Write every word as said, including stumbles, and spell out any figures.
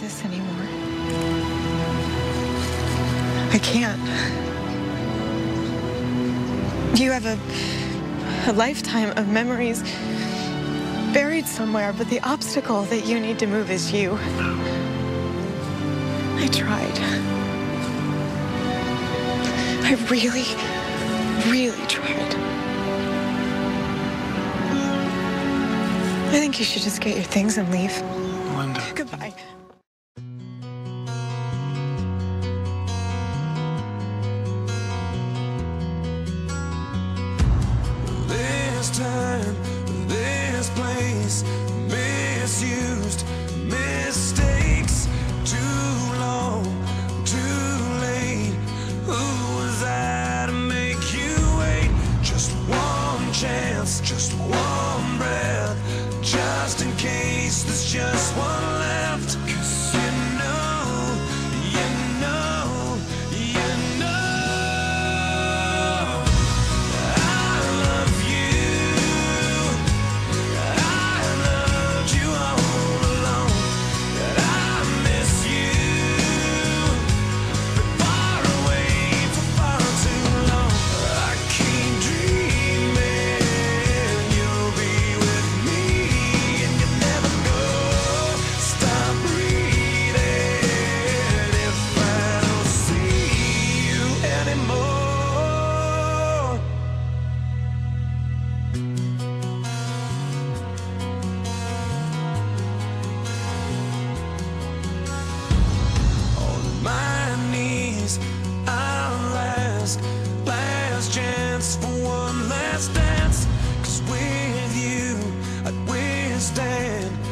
this anymore. I can't. You have a, a lifetime of memories buried somewhere, but the obstacle that you need to move is you. I tried. I really, really tried. I think you should just get your things and leave. Melinda. Goodbye. This time, this place, misused mistakes, too long, too late. Who was I to make you wait? Just one chance, just one breath, just in case there's just one left. 'Cause you know, you know, you know I love you. I loved you all along. That I miss you. Been far away for far too long. I keep dreaming you'll be with me, and you never go. Stop breathing if I don't see you anymore. On my knees, I'll ask, last chance for one last dance. 'Cause with you, I'd withstand